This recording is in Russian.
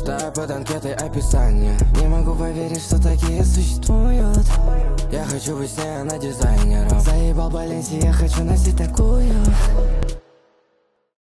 Листаю под анкетой описание. Не могу поверить, что такие существуют. Я хочу быть с ней, она дизайнером. Заебал Баленси, я хочу носить такую.